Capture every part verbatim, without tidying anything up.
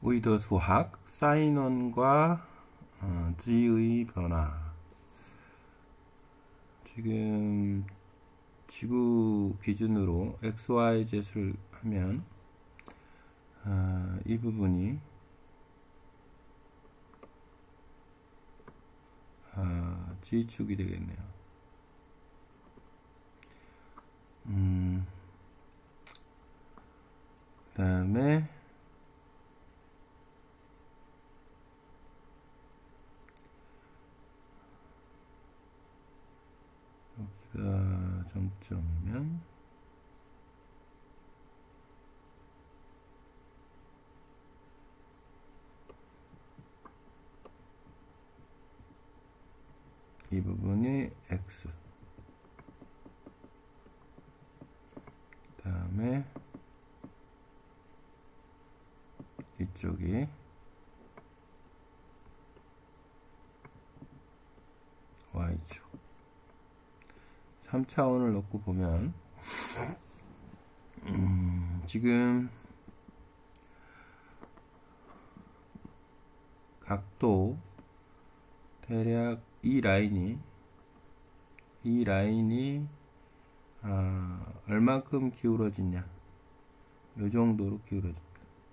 보이더 수학 사인원과 어, g의 변화. 지금 지구 기준으로 엑스 와이 제수를 하면 어, 이 부분이 어, g축이 되겠네요. 음, 그 다음에 여기가 정점이면 이 부분이 x, 그 다음에 이쪽이 y축. 삼 차원을 놓고 보면 음, 지금 각도 대략 이 라인이 이 라인이 아, 얼만큼 기울어지냐, 요 정도로 기울어집니다.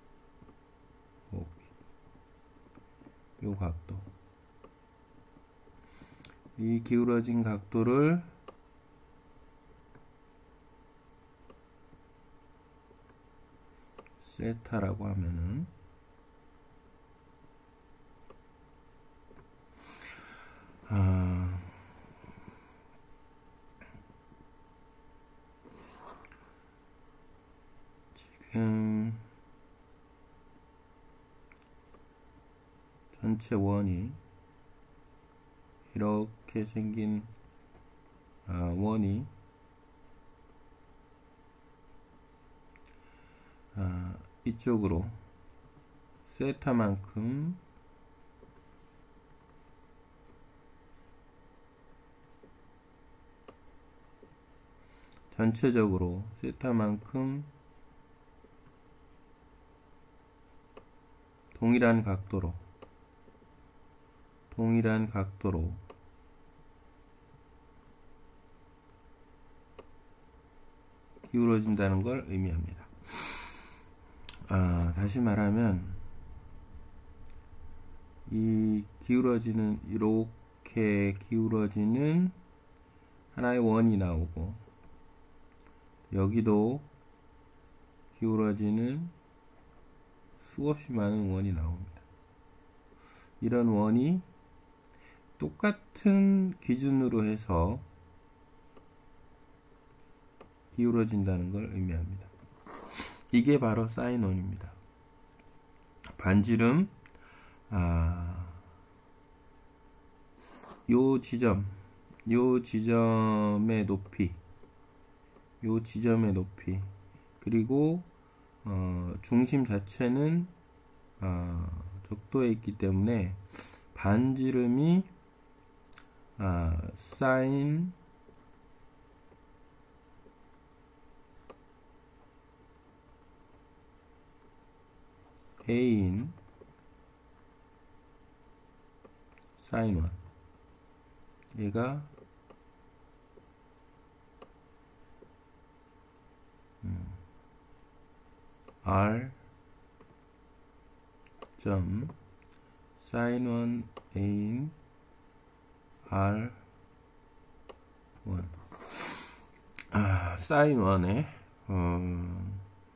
요 각도, 이 기울어진 각도를 세타라고 하면은 아, 지금 전체 원이 이렇게 생긴 아, 원이 아, 이쪽으로 세타만큼 전체적으로 세타만큼 동일한 각도로 동일한 각도로 기울어진다는 걸 의미합니다. 아, 다시 말하면 이 기울어지는, 이렇게 기울어지는 하나의 원이 나오고, 여기도 기울어지는 수없이 많은 원이 나옵니다. 이런 원이 똑같은 기준으로 해서 기울어진다는 걸 의미합니다. 이게 바로 사인원입니다. 반지름, 아, 요 지점, 요 지점의 높이, 요 지점의 높이, 그리고 어, 중심 자체는 어, 적도에 있기 때문에 반지름이 아, 사인 A인 사인 원, 얘가 음, R 점 사인 원 A인 R 원, 아, 사인 원의 어,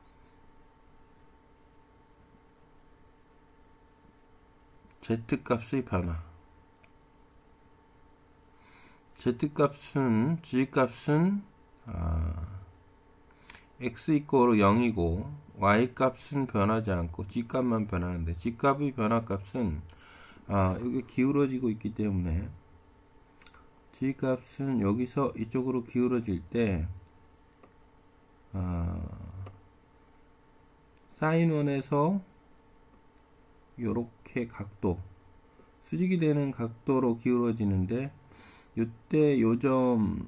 Z값의 변화. Z값은, G값은 아, X 이꼬르 영이고 Y값은 변하지 않고 G값만 변하는데, G값의 변화값은 아, 여기 기울어지고 있기 때문에 G값은 여기서 이쪽으로 기울어질 때 아, 사인 원에서 요렇게 각도, 수직이 되는 각도로 기울어지는데, 요때 요점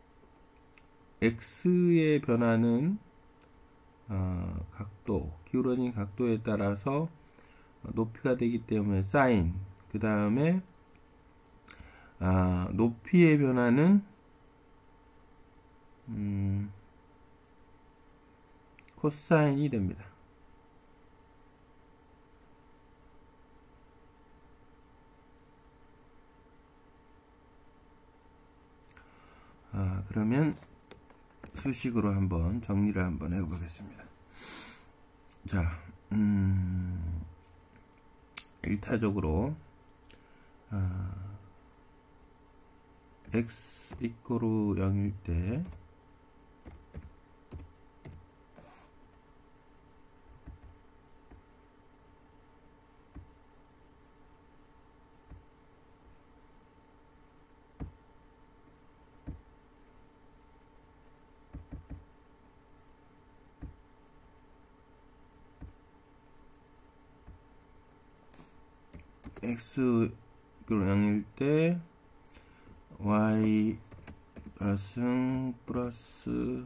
X의 변화는 어, 각도, 기울어진 각도에 따라서 높이가 되기 때문에 사인, 그 다음에 아, 높이의 변화는 음, 코사인이 됩니다. 아, 그러면 수식으로 한번 정리를 한번 해보겠습니다. 자, 음, 일타적으로 아, x 이꼬르 영일 때 x 영일 때 y 가승 플러스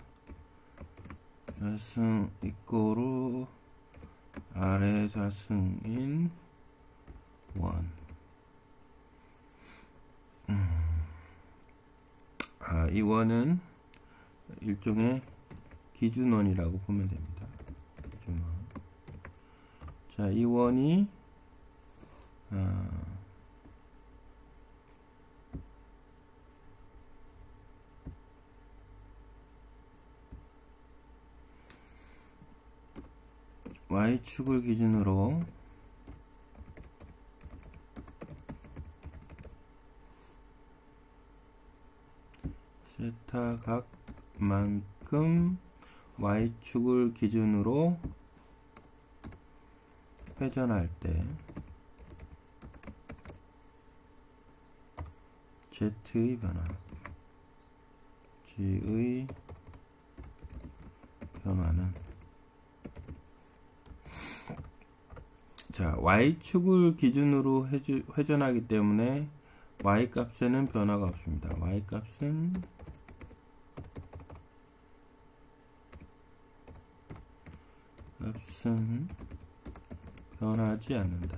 자승 이꼬르 아래 자승인 일. 음. 아, 이 원은 일종의 기준원이라고 보면 됩니다. 기준원. 자, 이 원이 아, y축을 기준으로 세타 각만큼 y축을 기준으로 회전할 때 z의 변화, g의 변화는 자, y축을 기준으로 회주, 회전하기 때문에 y값에는 변화가 없습니다. y값은 값은 변하지 않는다.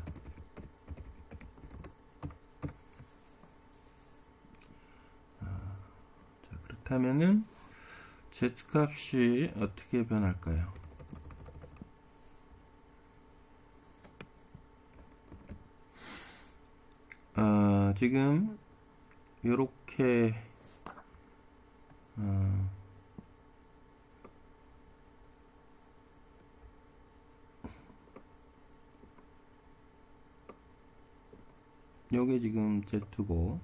아, 자, 그렇다면은 z값이 어떻게 변할까요? 어, 지금 요렇게 어, 요게 지금 z고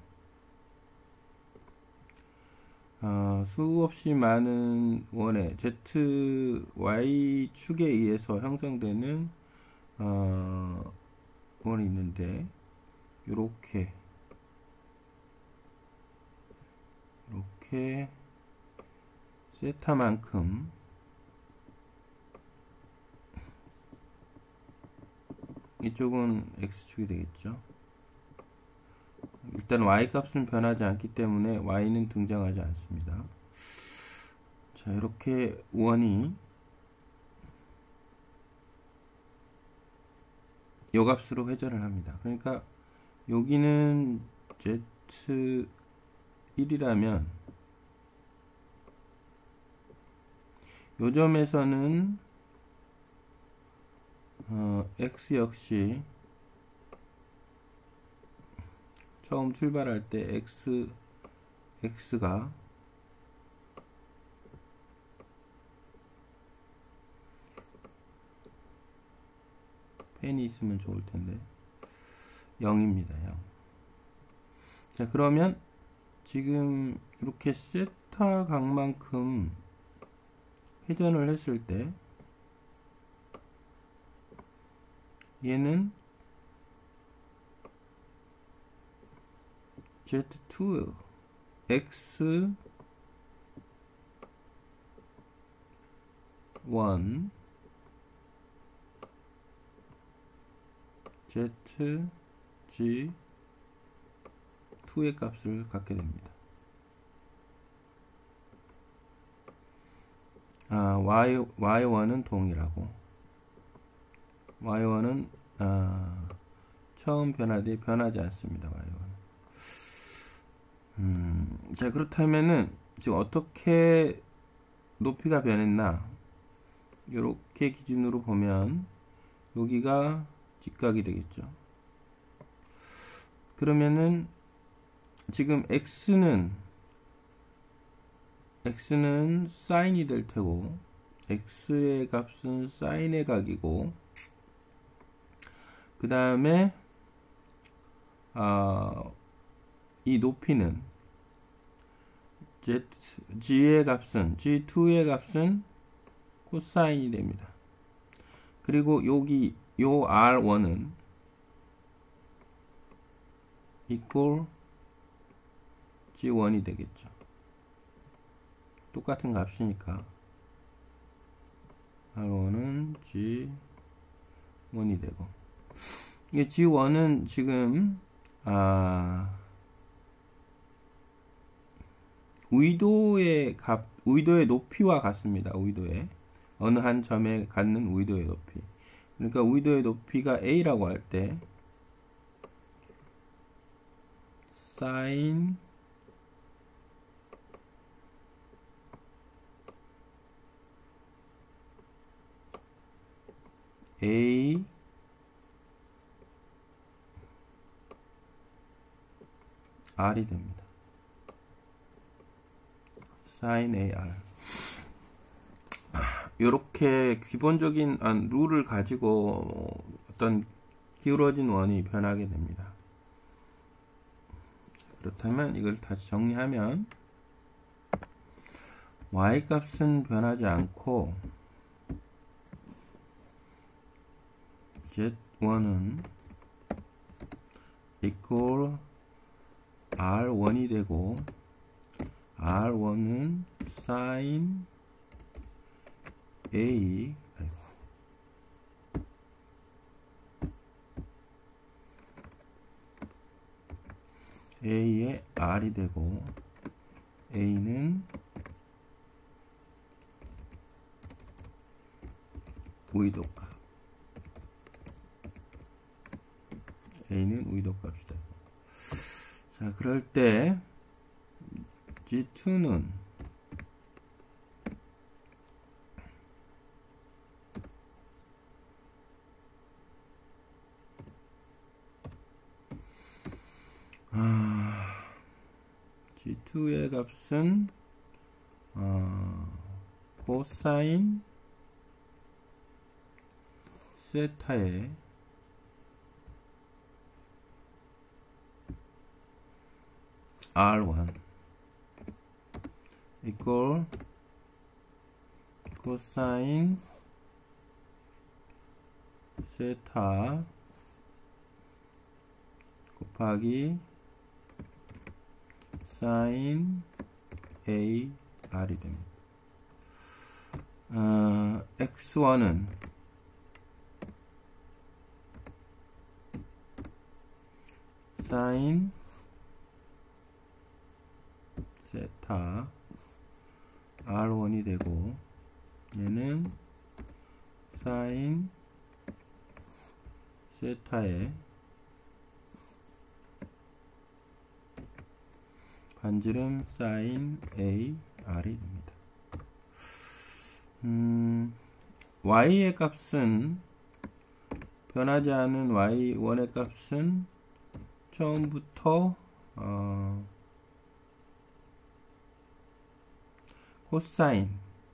어, 수없이 많은 원의 z, y축에 의해서 형성되는 어, 원이 있는데 요렇게 이렇게 세타만큼 이쪽은 x축이 되겠죠. 일단 y값은 변하지 않기 때문에 y는 등장하지 않습니다. 자, 이렇게 원이 요 값으로 회전을 합니다. 그러니까 여기는 zi 일이라면 요 점에서는 어, x 역시 처음 출발할 때 x x가 펜이 있으면 좋을 텐데 영입니다. 영. 자, 그러면 지금 이렇게 세타 각만큼 회전을 했을 때 얘는 zi 투 x 일 z g 이의 값을 갖게 됩니다. 아, y, 와이원은 동일하고 와이원은 아, 처음 변화되 변하지 않습니다. 와이 원은. 음, 자, 그렇다면은 지금 어떻게 높이가 변했나? 이렇게 기준으로 보면 여기가 직각이 되겠죠. 그러면은 지금 x는 x는 사인이 될 테고 x의 값은 사인의 각이고 그 다음에 아, 이 높이는 Z, g의 값은 지 투의 값은 코사인이 됩니다. 그리고 여기 요 알 원은 equal 지 원이 되겠죠. 똑같은 값이니까 알 원은 지 원이 되고 이게 지 원은 지금 아 의도의 값, 의도의 높이와 같습니다. 의도의 어느 한 점에 갖는 의도의 높이. 그러니까 의도의 높이가 a라고 할 때 sin a r이 됩니다. sin ar. 이렇게 기본적인 룰을 가지고 어떤 기울어진 원이 변하게 됩니다. 그렇다면 이걸 다시 정리하면 y 값은 변하지 않고 지 원은 equal 알 원이 되고 알 원은 sin a 아이고. a의 r이 되고 a는 의도값 a는 의도값이 되고 자 그럴 때 지 투는 아, 지 투의 값은 어, 코사인 세타의 알 원 equal 코사인 세타 곱하기 sin a r이 됩니다. 어, 엑스 원은 sin 세타 알 원이 되고 얘는 sin 세타의 반지름 sin a r이 됩니다. 음, y의 값은 변하지 않은 와이 원의 값은 처음부터 어, 코사인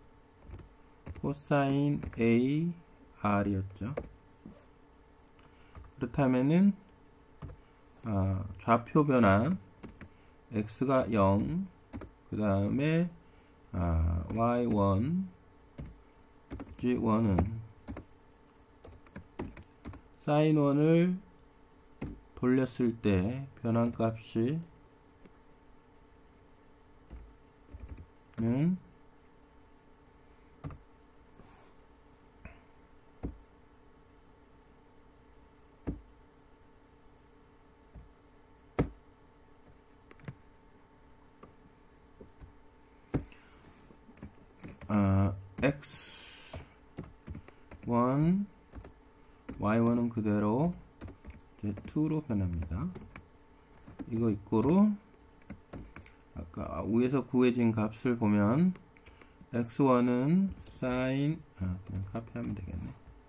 코사인 a r이었죠. 그렇다면은 어, 좌표 변화 x가 영, 그 다음에 아, 와이 원, 지 원은 사인 원을 돌렸을 때 변환값이 는 어, 엑스 원 와이 원은 그대로 제이로 변합니다. 이거 이꼬로 아까 위에서 구해진 값을 보면 엑스 원은 사인, 아, 그냥 카피하면 되겠네.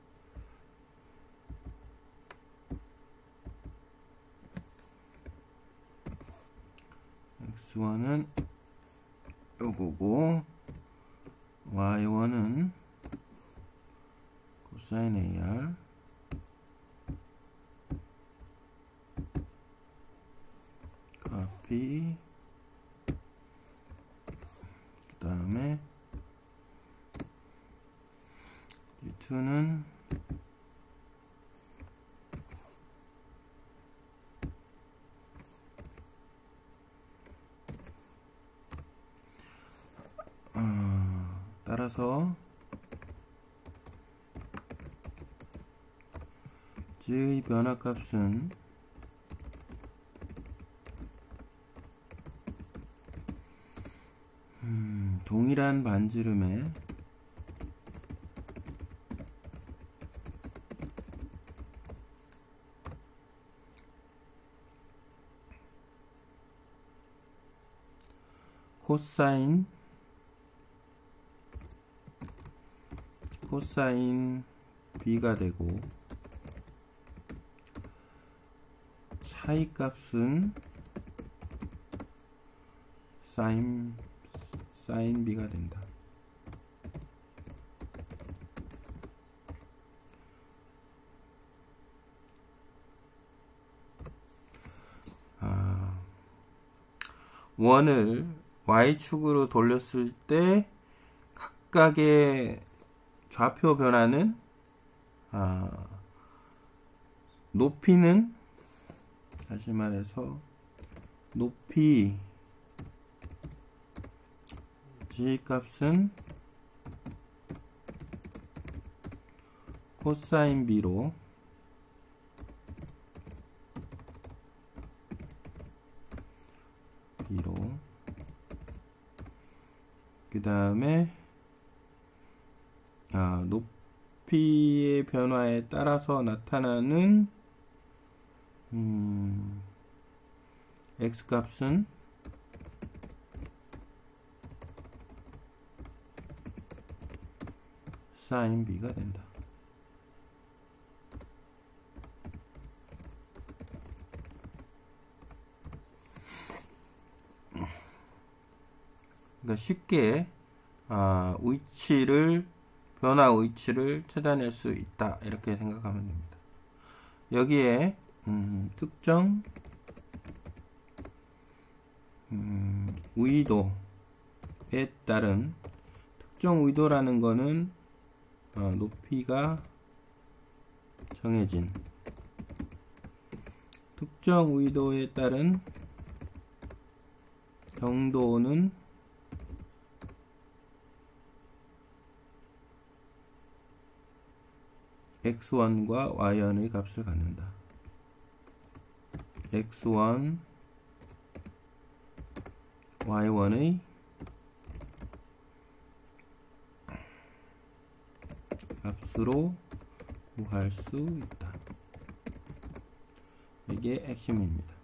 엑스 원은 요거고 와이 원은 코사인 에이알 카피, 그 다음에 이는 어, 따라서 G의 변화값은 음, 동일한 반지름에 코사인 코사인 B가 되고 차이값은 사인 사인 B가 된다. 아, 원을 Y축으로 돌렸을 때 각각의 좌표 변화는 아, 높이는 다시 말해서 높이 G 값은 코사인 B로 B로 그 다음에 아, 높이의 변화에 따라서 나타나는 음, X 값은 사인 B가 된다. 그러니까 쉽게 아, 위치를 변화 위치를 찾아낼 수 있다 이렇게 생각하면 됩니다. 여기에 음, 특정 음, 의도에 따른 특정 의도라는 거는 어, 높이가 정해진 특정 의도에 따른 정도는 엑스 원과 와이 원의 값을 갖는다. 엑스 원, 와이 원의 값으로 구할 수 있다. 이게 핵심입니다.